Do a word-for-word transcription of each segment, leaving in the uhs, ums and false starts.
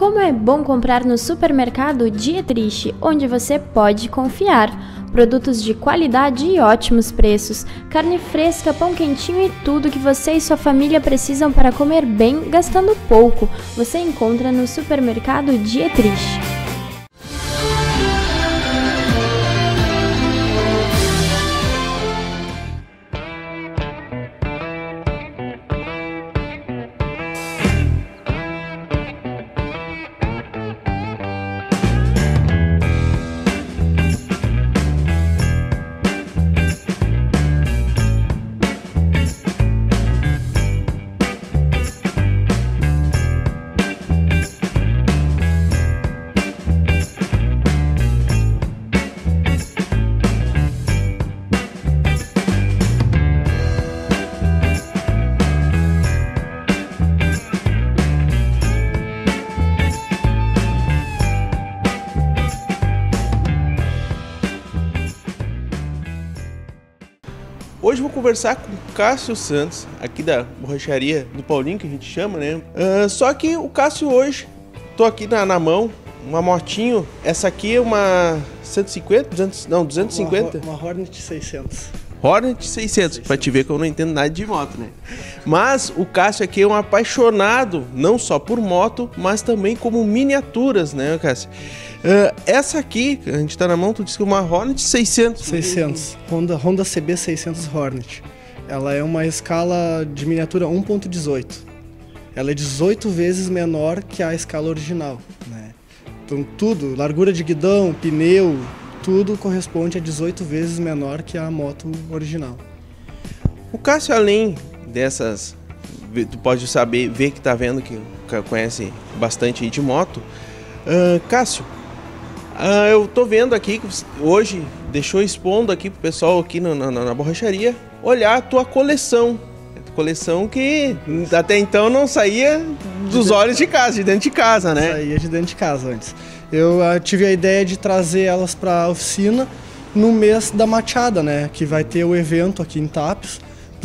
Como é bom comprar no supermercado Dietrich, onde você pode confiar. Produtos de qualidade e ótimos preços, carne fresca, pão quentinho e tudo que você e sua família precisam para comer bem, gastando pouco. Você encontra no supermercado Dietrich. Hoje eu vou conversar com o Cássio Santos, aqui da borracharia do Paulinho, que a gente chama, né? Uh, só que o Cássio hoje, tô aqui na, na mão, uma motinho. Essa aqui é uma cento e cinquenta, duzentos, não, duzentos e cinquenta? Uma, uma Hornet seiscentos. Hornet seiscentos, pra te ver que eu não entendo nada de moto, né? Mas o Cássio aqui é um apaixonado, não só por moto, mas também como miniaturas, né, Cássio? Uh, essa aqui, a gente tá na mão, tu disse que é uma Hornet seiscentos. seiscentos, Honda, Honda C B seiscentos Hornet. Ela é uma escala de miniatura um ponto dezoito. Ela é dezoito vezes menor que a escala original, né? Então tudo, largura de guidão, pneu, tudo corresponde a dezoito vezes menor que a moto original. O Cássio, além dessas, tu pode saber, ver que tá vendo que conhece bastante aí de moto. Uh, Cássio, uh, eu tô vendo aqui que você hoje deixou expondo aqui pro pessoal aqui na, na, na borracharia olhar a tua coleção. Coleção que até então não saía dos olhos de casa, de dentro de casa, né? Saía de dentro de casa antes. Eu uh, tive a ideia de trazer elas para a oficina no mês da Machada, né? Que vai ter o evento aqui em Tapes,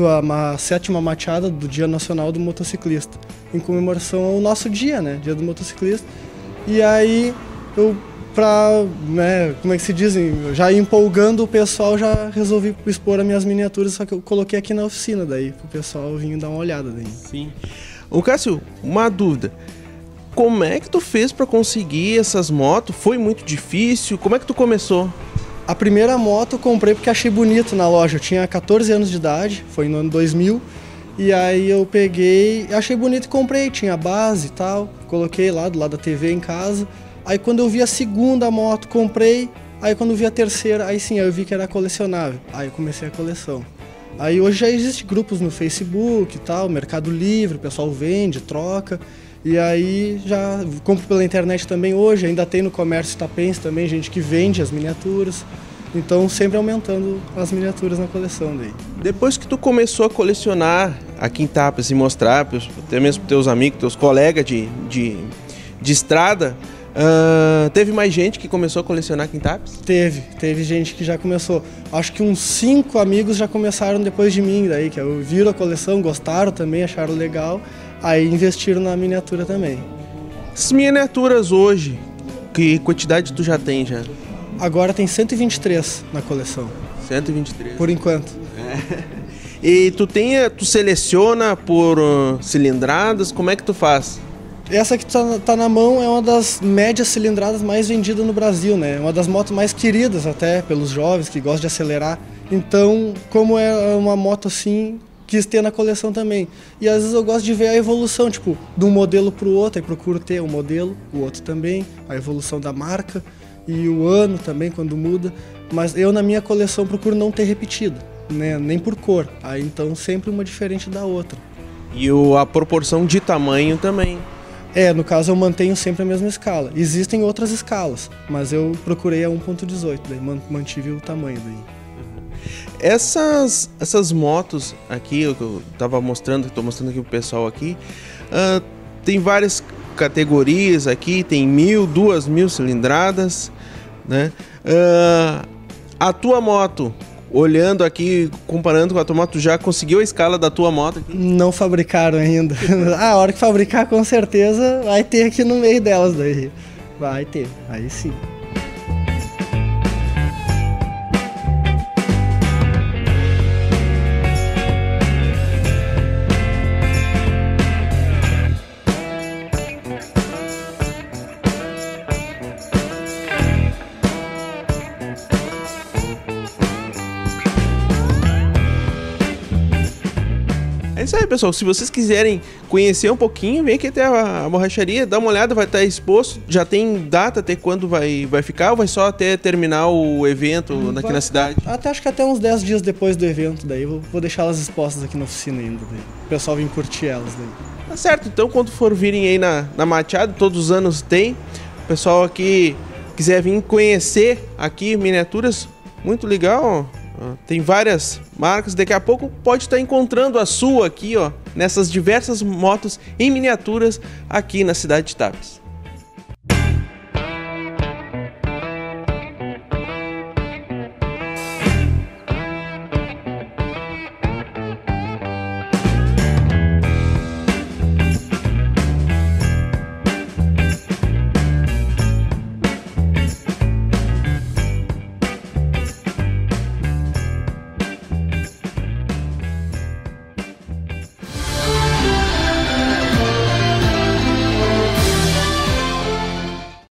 a sétima Machada do Dia Nacional do Motociclista, em comemoração ao nosso dia, né? Dia do Motociclista. E aí eu, pra, né, como é que se dizem, já empolgando o pessoal, já resolvi expor as minhas miniaturas, só que eu coloquei aqui na oficina daí, pro pessoal vir dar uma olhada daí. Sim. Ô Cássio, uma dúvida. Como é que tu fez para conseguir essas motos? Foi muito difícil? Como é que tu começou? A primeira moto eu comprei porque achei bonito na loja. Eu tinha quatorze anos de idade, foi no ano dois mil. E aí eu peguei, achei bonito e comprei, tinha base e tal. Coloquei lá do lado da T V em casa. Aí quando eu vi a segunda moto, comprei. Aí quando eu vi a terceira, aí sim, aí eu vi que era colecionável. Aí eu comecei a coleção. Aí hoje já existem grupos no Facebook e tal, Mercado Livre, o pessoal vende, troca. E aí já compro pela internet também hoje, ainda tem no comércio tapense também, gente que vende as miniaturas. Então sempre aumentando as miniaturas na coleção daí. Depois que tu começou a colecionar aqui em Tapes e mostrar, até mesmo para teus amigos, teus colegas de, de, de estrada, uh, teve mais gente que começou a colecionar aqui em Tapes? Teve, teve gente que já começou. Acho que uns cinco amigos já começaram depois de mim daí, que viram a coleção, gostaram também, acharam legal. Aí investiram na miniatura também. As miniaturas hoje, que quantidade tu já tem já? Agora tem cento e vinte e três na coleção. cento e vinte e três? Por enquanto. É. E tu, tem, tu seleciona por uh, cilindradas, como é que tu faz? Essa que tá, tá na mão é uma das médias cilindradas mais vendidas no Brasil, né? Uma das motos mais queridas até pelos jovens que gostam de acelerar. Então, como é uma moto assim, quis ter na coleção também. E às vezes eu gosto de ver a evolução, tipo, de um modelo para o outro, aí procuro ter um modelo, o outro também, a evolução da marca e o ano também, quando muda. Mas eu, na minha coleção, procuro não ter repetido, né? Nem por cor. Aí então sempre uma diferente da outra. E o, a proporção de tamanho também? É, no caso eu mantenho sempre a mesma escala. Existem outras escalas, mas eu procurei a um ponto dezoito, daí mantive o tamanho daí. Essas, essas motos aqui, eu tava mostrando, estou mostrando aqui pro pessoal aqui, uh, tem várias categorias aqui, tem mil, duas mil cilindradas, né? Uh, a tua moto, olhando aqui, comparando com a tua moto, tu já conseguiu a escala da tua moto aqui? Não fabricaram ainda. Ah, a hora que fabricar, com certeza, vai ter aqui no meio delas daí. Vai ter, aí sim. É isso aí, pessoal. Se vocês quiserem conhecer um pouquinho, vem aqui até a, a borracharia, dá uma olhada, vai estar exposto. Já tem data até quando vai, vai ficar ou vai só até terminar o evento aqui vai, na cidade? Até acho que até uns dez dias depois do evento, daí vou, vou deixar elas expostas aqui na oficina ainda. Daí. O pessoal vem curtir elas daí. Tá certo, então quando for virem aí na, na Machado, todos os anos tem. O pessoal aqui quiser vir conhecer aqui miniaturas, muito legal, ó. Tem várias marcas, daqui a pouco pode estar encontrando a sua aqui, ó, nessas diversas motos em miniaturas aqui na cidade de Tapes.